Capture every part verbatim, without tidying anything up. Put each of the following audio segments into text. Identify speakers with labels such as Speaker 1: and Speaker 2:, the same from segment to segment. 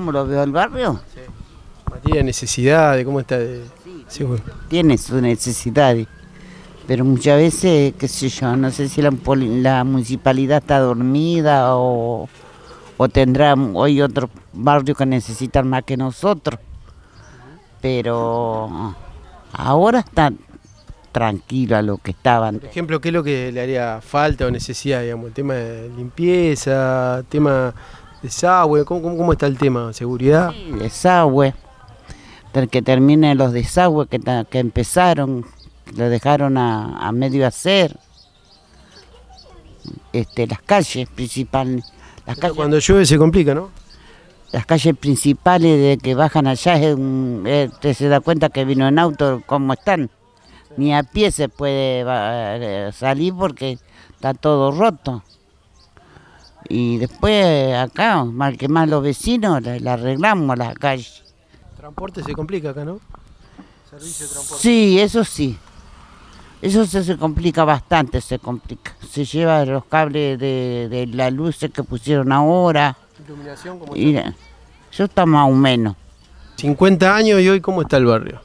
Speaker 1: ¿Cómo lo veo el barrio?
Speaker 2: Sí. Materia de necesidades, ¿cómo está? De...
Speaker 1: Sí,
Speaker 2: Sí, bueno.
Speaker 1: tiene sus necesidades, pero muchas veces, qué sé yo, no sé si la, poli- la municipalidad está dormida o, o tendrá hoy otro barrio que necesitan más que nosotros, pero ahora está tranquilo a lo que estaban.
Speaker 2: Por ejemplo, ¿qué es lo que le haría falta o necesidad, digamos? El tema de limpieza, tema de desagüe, ¿cómo, cómo, cómo está el tema? ¿Seguridad?
Speaker 1: Sí, desagüe, ter- que terminen los desagües que, ta- que empezaron, lo dejaron a, a medio hacer, este, las calles principales, las
Speaker 2: Esto
Speaker 1: calles,
Speaker 2: cuando llueve se complica, ¿no?
Speaker 1: las calles principales de que bajan allá, es un- eh, usted se da cuenta que vino en auto, cómo están, ni a pie se puede va- eh, salir porque está todo roto. Y después acá, mal que más los vecinos, le, le arreglamos la calle.
Speaker 2: Transporte se complica acá, ¿no? Servicio de transporte.
Speaker 1: Sí, eso sí. Eso se, se complica bastante, se complica. Se lleva los cables de, de la luz que pusieron ahora.
Speaker 2: Iluminación, ¿cómo
Speaker 1: Y
Speaker 2: está?
Speaker 1: eso está más o menos.
Speaker 2: cincuenta años y hoy, ¿cómo está el barrio?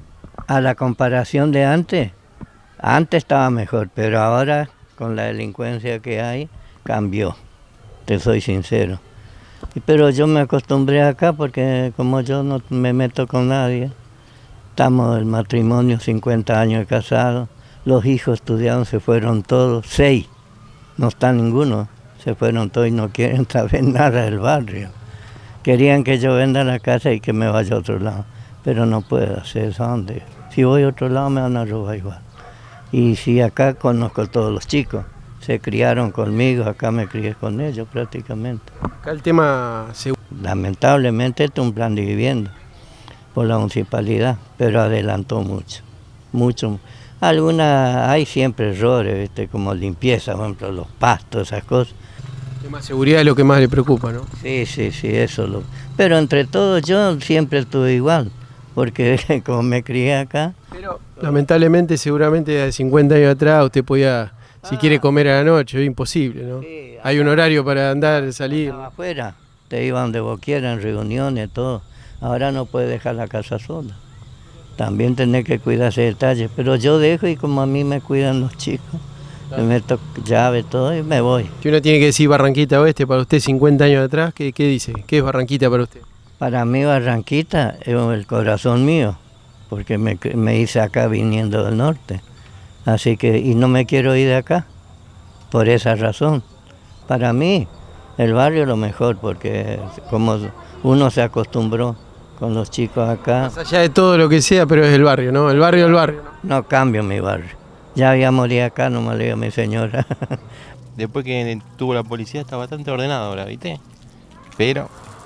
Speaker 3: A la comparación de antes, antes estaba mejor, pero ahora con la delincuencia que hay, cambió, te soy sincero. Y- Pero yo me acostumbré acá porque como yo no me meto con nadie, estamos el matrimonio cincuenta años de casado, los hijos estudiaron, se fueron todos, seis, no está ninguno, se fueron todos y no quieren saber nada del barrio. Querían que yo venda la casa y que me vaya a otro lado, pero no puedo hacer eso. ¿Dónde? Si voy a otro lado me van a robar igual. Y si acá conozco a todos los chicos, se criaron conmigo, acá me crié con ellos prácticamente.
Speaker 2: Acá el tema seguridad.
Speaker 3: Lamentablemente este es un plan de vivienda por la municipalidad, pero adelantó mucho, mucho. Algunas, hay siempre errores, ¿viste? Como limpieza, por ejemplo, los pastos, esas cosas.
Speaker 2: El tema seguridad es lo que más le preocupa, ¿no?
Speaker 3: Sí, sí, sí, eso lo. Pero entre todos yo siempre estuve igual, porque como me crié acá.
Speaker 2: Pero lamentablemente, seguramente de cincuenta años atrás usted podía, si quiere comer a la noche, es imposible, ¿no?
Speaker 3: Sí,
Speaker 2: Hay un horario para andar, salir.
Speaker 3: Estaba afuera, te iban donde vos quieras, en reuniones, todo. Ahora no puedes dejar la casa sola. También tenés que cuidar ese detalle, pero yo dejo y como a mí me cuidan los chicos, me meto llave, todo y me voy.
Speaker 2: Si uno tiene que decir Barranquita Oeste para usted cincuenta años atrás, ¿qué, qué dice? ¿Qué es Barranquita para usted?
Speaker 3: Para mí Barranquita es el corazón mío, porque me, me hice acá viniendo del norte. Así que, y no me quiero ir de acá, por esa razón. Para mí, el barrio es lo mejor, porque como uno se acostumbró con los chicos acá,
Speaker 2: Más allá de todo lo que sea, pero es el barrio, ¿no? El barrio es el barrio, ¿no?
Speaker 3: no cambio mi barrio. Ya había morir acá, no me le digo a mi señora.
Speaker 4: Después que tuvo la policía está bastante ordenado ahora, ¿viste? Pero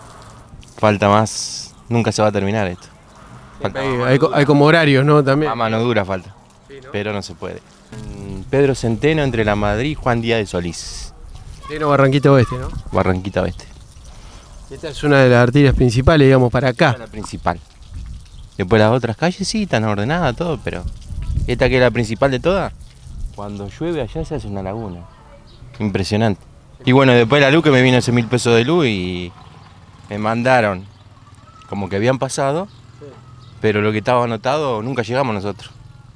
Speaker 4: falta más, nunca se va a terminar esto. Falta
Speaker 2: Hay, hay co- hay como horarios, ¿no? También.
Speaker 4: más mano dura falta, pero no se puede. Mm, Pedro Centeno entre la Madrid y Juan Díaz de Solís,
Speaker 2: Pleno Barranquita Oeste, ¿no?
Speaker 4: Barranquita Oeste,
Speaker 2: Esta es una de las arterias principales, digamos, para
Speaker 4: esta
Speaker 2: acá.
Speaker 4: es la principal. Después las otras calles sí, están ordenadas, todo, pero esta que es la principal de todas, cuando llueve allá se hace una laguna. Impresionante. Y bueno, después la luz que me vino ese mil pesos de luz y me mandaron como que habían pasado, pero lo que estaba anotado nunca llegamos nosotros.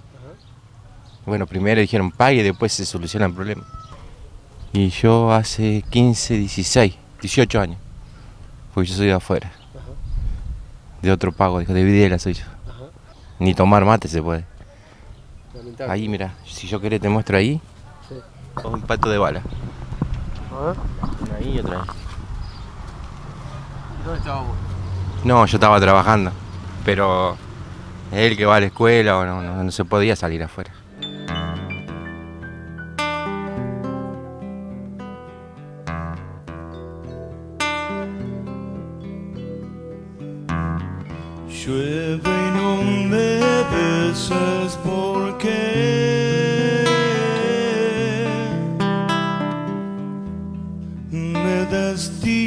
Speaker 4: Bueno, primero dijeron pague y después se soluciona el problema. Y yo hace quince, dieciséis, dieciocho años, porque yo soy de afuera. De otro pago, dijo, de Videla soy yo. Ni tomar mate se puede. Ahí, mira, si yo querés te muestro ahí.
Speaker 2: Sí.
Speaker 4: Un pato de bala.
Speaker 2: A ver.
Speaker 4: Una ahí y otra ahí.
Speaker 2: ¿Dónde estábamos?
Speaker 4: No, yo estaba trabajando, pero él que va a la escuela o no, no, no se podía salir afuera.
Speaker 5: Llueve y no me besas porque me das tiempo.